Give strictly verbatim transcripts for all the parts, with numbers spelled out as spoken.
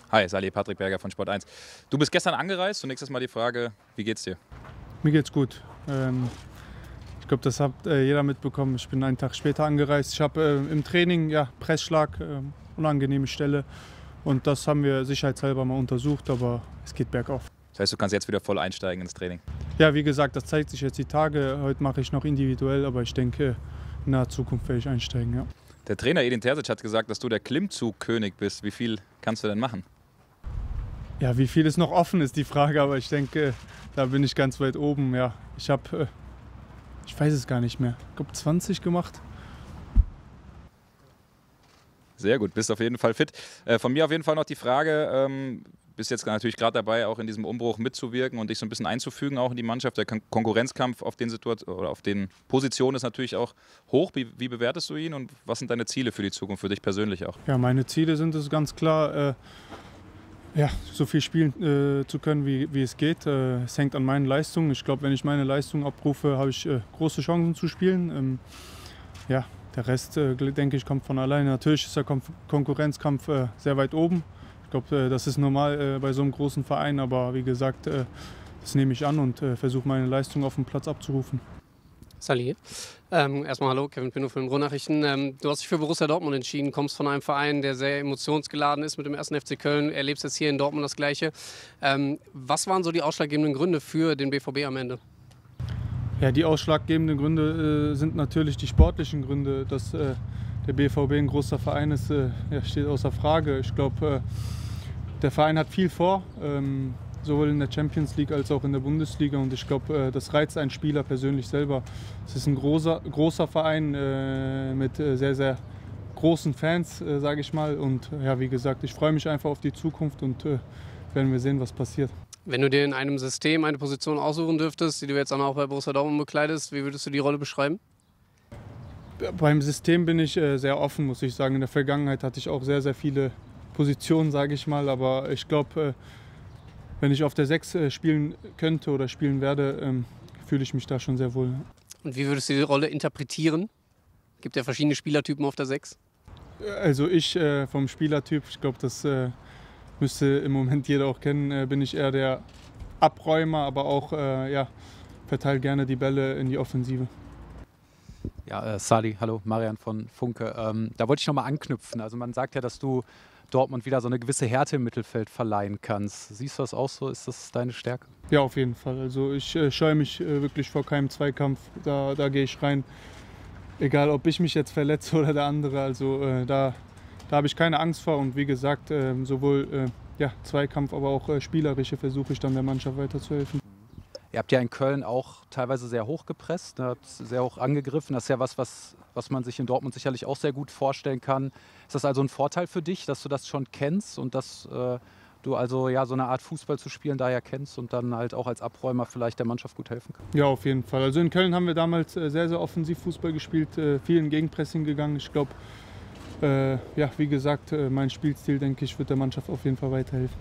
Hi, Salih, Patrick Berger von Sport eins. Du bist gestern angereist. Zunächst erstmal die Frage, wie geht's dir? Mir geht's gut. Ähm, ich glaube, das hat äh, jeder mitbekommen. Ich bin einen Tag später angereist. Ich habe äh, im Training ja, Pressschlag, äh, unangenehme Stelle. Und das haben wir sicherheitshalber mal untersucht, aber es geht bergauf. Das heißt, du kannst jetzt wieder voll einsteigen ins Training? Ja, wie gesagt, das zeigt sich jetzt die Tage. Heute mache ich noch individuell, aber ich denke, in naher Zukunft werde ich einsteigen. Ja. Der Trainer Edin Terzic hat gesagt, dass du der Klimmzugkönig bist. Wie viel kannst du denn machen? Ja, wie viel ist noch offen, ist die Frage, aber ich denke, da bin ich ganz weit oben. Ja, ich habe, ich weiß es gar nicht mehr, ich glaube zwanzig gemacht. Sehr gut, bist auf jeden Fall fit. Äh, von mir auf jeden Fall noch die Frage, ähm, bist jetzt natürlich gerade dabei, auch in diesem Umbruch mitzuwirken und dich so ein bisschen einzufügen, auch in die Mannschaft. Der Kon Konkurrenzkampf auf den, Situation, oder auf den Positionen ist natürlich auch hoch. Wie, wie bewertest du ihn und was sind deine Ziele für die Zukunft, für dich persönlich auch? Ja, meine Ziele sind es ganz klar, äh, ja, so viel spielen äh, zu können, wie, wie es geht. Äh, es hängt an meinen Leistungen. Ich glaube, wenn ich meine Leistungen abrufe, habe ich äh, große Chancen zu spielen. Ähm, ja, der Rest, äh, denke ich, kommt von alleine. Natürlich ist der Kon Konkurrenzkampf äh, sehr weit oben. Ich glaube, äh, das ist normal äh, bei so einem großen Verein. Aber wie gesagt, äh, das nehme ich an und äh, versuche meine Leistung auf dem Platz abzurufen. Salih. Ähm, erstmal hallo, Kevin Pinnow für den Ruhrnachrichten. Ähm, du hast dich für Borussia Dortmund entschieden, kommst von einem Verein, der sehr emotionsgeladen ist mit dem ersten F C Köln, erlebst jetzt hier in Dortmund das Gleiche. Ähm, was waren so die ausschlaggebenden Gründe für den B V B am Ende? Ja, die ausschlaggebenden Gründe äh, sind natürlich die sportlichen Gründe. Dass äh, der B V B ein großer Verein ist, äh, ja, steht außer Frage. Ich glaube, äh, der Verein hat viel vor. Ähm, sowohl in der Champions League als auch in der Bundesliga. Und ich glaube, das reizt einen Spieler persönlich selber. Es ist ein großer, großer Verein äh, mit sehr, sehr großen Fans, äh, sage ich mal. Und ja, wie gesagt, ich freue mich einfach auf die Zukunft und äh, werden wir sehen, was passiert. Wenn du dir in einem System eine Position aussuchen dürftest, die du jetzt auch bei Borussia Dortmund bekleidest, wie würdest du die Rolle beschreiben? Beim System bin ich äh, sehr offen, muss ich sagen. In der Vergangenheit hatte ich auch sehr, sehr viele Positionen, sage ich mal. Aber ich glaube, äh, wenn ich auf der sechs äh, spielen könnte oder spielen werde, ähm, fühle ich mich da schon sehr wohl. Und wie würdest du die Rolle interpretieren? Gibt ja verschiedene Spielertypen auf der sechs. Also ich äh, vom Spielertyp, ich glaube, das äh, müsste im Moment jeder auch kennen, äh, bin ich eher der Abräumer, aber auch äh, ja, verteile gerne die Bälle in die Offensive. Ja, äh, Salih, hallo, Marian von Funke. Ähm, da wollte ich nochmal anknüpfen. Also man sagt ja, dass du Dortmund wieder so eine gewisse Härte im Mittelfeld verleihen kannst. Siehst du das auch so? Ist das deine Stärke? Ja, auf jeden Fall. Also ich äh, scheue mich äh, wirklich vor keinem Zweikampf. Da, da gehe ich rein. Egal, ob ich mich jetzt verletze oder der andere. Also äh, da, da habe ich keine Angst vor. Und wie gesagt, äh, sowohl äh, ja, Zweikampf, aber auch äh, spielerische versuche ich dann der Mannschaft weiterzuhelfen. Ihr habt ja in Köln auch teilweise sehr hoch gepresst, ne, habt sehr hoch angegriffen. Das ist ja was, was, was man sich in Dortmund sicherlich auch sehr gut vorstellen kann. Ist das also ein Vorteil für dich, dass du das schon kennst und dass äh, du also ja so eine Art Fußball zu spielen daher kennst und dann halt auch als Abräumer vielleicht der Mannschaft gut helfen kannst? Ja, auf jeden Fall. Also in Köln haben wir damals äh, sehr, sehr offensiv Fußball gespielt, äh, viel in Gegenpressing gegangen. Ich glaube, äh, ja, wie gesagt, äh, mein Spielstil, denke ich, wird der Mannschaft auf jeden Fall weiterhelfen.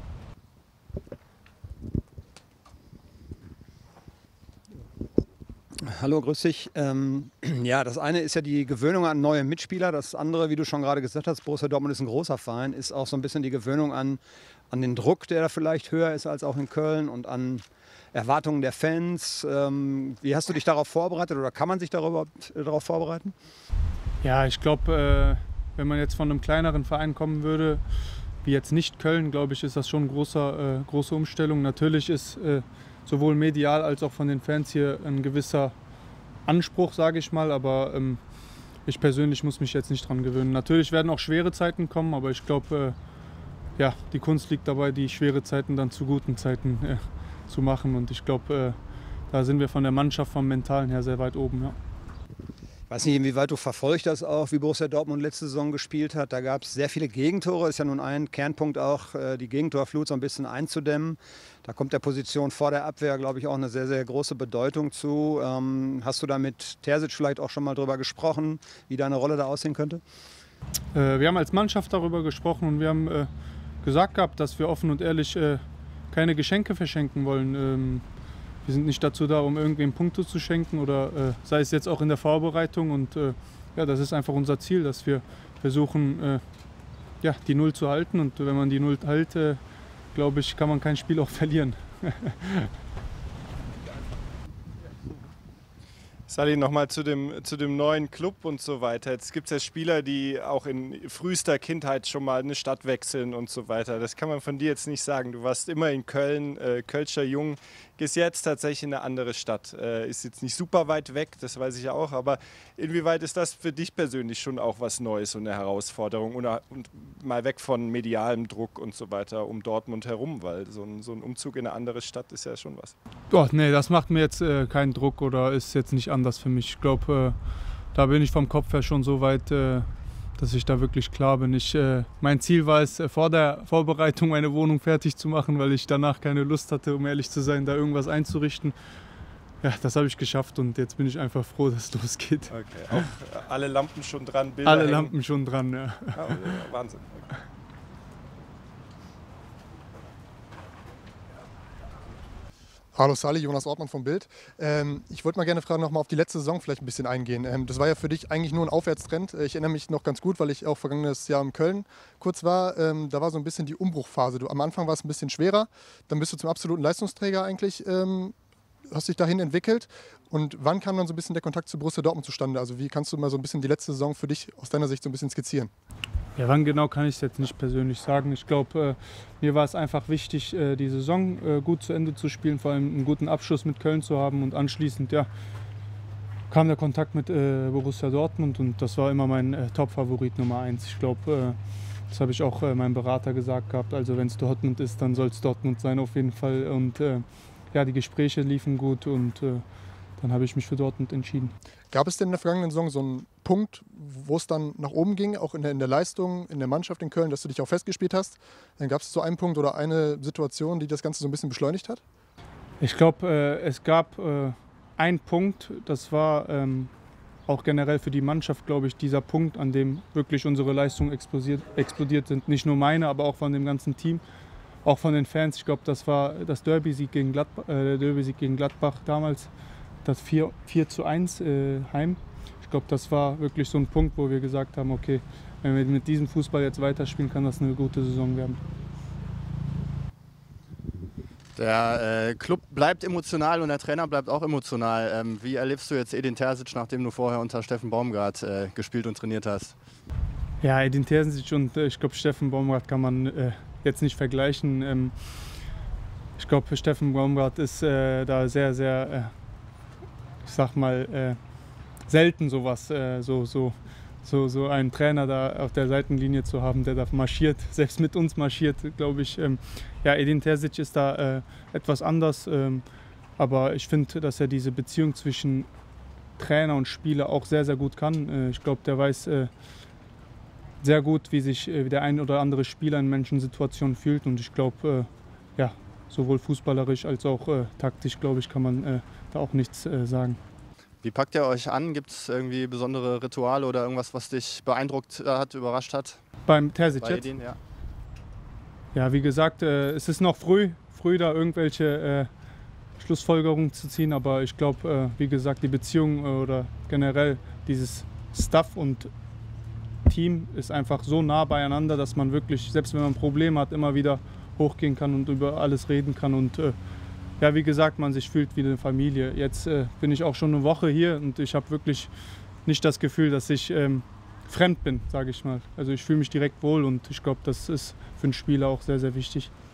Hallo, grüß dich. Ähm, ja, das eine ist ja die Gewöhnung an neue Mitspieler. Das andere, wie du schon gerade gesagt hast, Borussia Dortmund ist ein großer Verein, ist auch so ein bisschen die Gewöhnung an, an den Druck, der da vielleicht höher ist als auch in Köln und an Erwartungen der Fans. Ähm, wie hast du dich darauf vorbereitet oder kann man sich darüber, äh, darauf vorbereiten? Ja, ich glaube, äh, wenn man jetzt von einem kleineren Verein kommen würde, wie jetzt nicht Köln, glaube ich, ist das schon eine große, äh, große Umstellung. Natürlich ist äh, sowohl medial als auch von den Fans hier ein gewisser Anspruch, sage ich mal, aber ähm, ich persönlich muss mich jetzt nicht dran gewöhnen. Natürlich werden auch schwere Zeiten kommen, aber ich glaube, äh, ja, die Kunst liegt dabei, die schwere Zeiten dann zu guten Zeiten äh, zu machen und ich glaube, äh, da sind wir von der Mannschaft, vom Mentalen her sehr weit oben. Ja. Ich weiß nicht, inwieweit du verfolgt das auch, wie Borussia Dortmund letzte Saison gespielt hat. Da gab es sehr viele Gegentore. Ist ja nun ein Kernpunkt auch, die Gegentorflut so ein bisschen einzudämmen. Da kommt der Position vor der Abwehr, glaube ich, auch eine sehr, sehr große Bedeutung zu. Ähm, hast du da mit Terzic vielleicht auch schon mal drüber gesprochen, wie deine Rolle da aussehen könnte? Äh, wir haben als Mannschaft darüber gesprochen und wir haben äh, gesagt gehabt, dass wir offen und ehrlich äh, keine Geschenke verschenken wollen. Ähm, Wir sind nicht dazu da, um irgendwem Punkte zu schenken oder äh, sei es jetzt auch in der Vorbereitung. Und äh, ja, das ist einfach unser Ziel, dass wir versuchen, äh, ja, die Null zu halten. Und wenn man die Null hält, äh, glaube ich, kann man kein Spiel auch verlieren. Salih, nochmal zu dem, zu dem neuen Club und so weiter. Jetzt gibt es ja Spieler, die auch in frühester Kindheit schon mal eine Stadt wechseln und so weiter. Das kann man von dir jetzt nicht sagen. Du warst immer in Köln, äh, Kölscher Jung, gehst jetzt tatsächlich in eine andere Stadt. Äh, ist jetzt nicht super weit weg, das weiß ich ja auch, aber inwieweit ist das für dich persönlich schon auch was Neues und eine Herausforderung und, und mal weg von medialem Druck und so weiter um Dortmund herum, weil so ein, so ein Umzug in eine andere Stadt ist ja schon was. Doch, nee, das macht mir jetzt äh, keinen Druck oder ist jetzt nicht anders für mich. Ich glaube, äh, da bin ich vom Kopf her schon so weit, äh, dass ich da wirklich klar bin. Ich, äh, mein Ziel war es, äh, vor der Vorbereitung meine Wohnung fertig zu machen, weil ich danach keine Lust hatte, um ehrlich zu sein, da irgendwas einzurichten. Ja, das habe ich geschafft und jetzt bin ich einfach froh, dass es losgeht. Okay, auch alle Lampen schon dran, Bilder Alle hängen. Lampen schon dran, ja. Oh, Wahnsinn. Okay. Hallo Salih, Jonas Ortmann vom Bild. Ähm, ich wollte mal gerne fragen, noch mal auf die letzte Saison vielleicht ein bisschen eingehen. Ähm, das war ja für dich eigentlich nur ein Aufwärtstrend. Ich erinnere mich noch ganz gut, weil ich auch vergangenes Jahr in Köln kurz war. Ähm, da war so ein bisschen die Umbruchphase. Du, am Anfang war es ein bisschen schwerer, dann bist du zum absoluten Leistungsträger eigentlich, ähm, hast dich dahin entwickelt. Und wann kam dann so ein bisschen der Kontakt zu Borussia Dortmund zustande? Also wie kannst du mal so ein bisschen die letzte Saison für dich aus deiner Sicht so ein bisschen skizzieren? Ja, wann genau kann ich es jetzt nicht persönlich sagen. Ich glaube, äh, mir war es einfach wichtig, äh, die Saison äh, gut zu Ende zu spielen, vor allem einen guten Abschluss mit Köln zu haben und anschließend ja, kam der Kontakt mit äh, Borussia Dortmund und das war immer mein äh, Top-Favorit Nummer eins. Ich glaube, äh, das habe ich auch äh, meinem Berater gesagt gehabt, also wenn es Dortmund ist, dann soll es Dortmund sein auf jeden Fall und äh, ja, die Gespräche liefen gut und äh, dann habe ich mich für Dortmund entschieden. Gab es denn in der vergangenen Saison so einen Punkt, wo es dann nach oben ging, auch in der, in der Leistung, in der Mannschaft in Köln, dass du dich auch festgespielt hast? Dann gab es so einen Punkt oder eine Situation, die das Ganze so ein bisschen beschleunigt hat? Ich glaube, äh, es gab äh, einen Punkt, das war ähm, auch generell für die Mannschaft, glaube ich, dieser Punkt, an dem wirklich unsere Leistungen explodiert, explodiert sind. Nicht nur meine, aber auch von dem ganzen Team, auch von den Fans. Ich glaube, das war das Derby-Sieg gegen Gladbach, äh, der Derby-Sieg gegen Gladbach damals. Das vier zu eins äh, heim. Ich glaube, das war wirklich so ein Punkt, wo wir gesagt haben, okay, wenn wir mit diesem Fußball jetzt weiterspielen, kann das eine gute Saison werden. Der äh, Club bleibt emotional und der Trainer bleibt auch emotional. Ähm, wie erlebst du jetzt Edin Terzic, nachdem du vorher unter Steffen Baumgart äh, gespielt und trainiert hast? Ja, Edin Terzic und äh, ich glaube, Steffen Baumgart kann man äh, jetzt nicht vergleichen. Ähm, ich glaube, Steffen Baumgart ist äh, da sehr, sehr... Äh, ich sag mal, äh, selten sowas, äh, so, so, so, so einen Trainer da auf der Seitenlinie zu haben, der da marschiert, selbst mit uns marschiert, glaube ich. Ähm, ja, Edin Terzic ist da äh, etwas anders, ähm, aber ich finde, dass er diese Beziehung zwischen Trainer und Spieler auch sehr, sehr gut kann. Äh, ich glaube, der weiß äh, sehr gut, wie sich äh, der ein oder andere Spieler in manchen Situationen fühlt und ich glaube, äh, ja, sowohl fußballerisch als auch äh, taktisch, glaube ich, kann man äh, da auch nichts äh, sagen. Wie packt ihr euch an? Gibt es irgendwie besondere Rituale oder irgendwas, was dich beeindruckt hat, überrascht hat? Beim Terzic Bei jetzt? Edin, ja. Ja, wie gesagt, äh, es ist noch früh, früh da irgendwelche äh, Schlussfolgerungen zu ziehen, aber ich glaube, äh, wie gesagt, die Beziehung äh, oder generell dieses Staff und Team ist einfach so nah beieinander, dass man wirklich, selbst wenn man Probleme hat, immer wieder hochgehen kann und über alles reden kann und äh, ja, wie gesagt, man sich fühlt wie eine Familie. Jetzt äh, bin ich auch schon eine Woche hier und ich habe wirklich nicht das Gefühl, dass ich ähm, fremd bin, sage ich mal. Also ich fühle mich direkt wohl und ich glaube, das ist für einen Spieler auch sehr, sehr wichtig.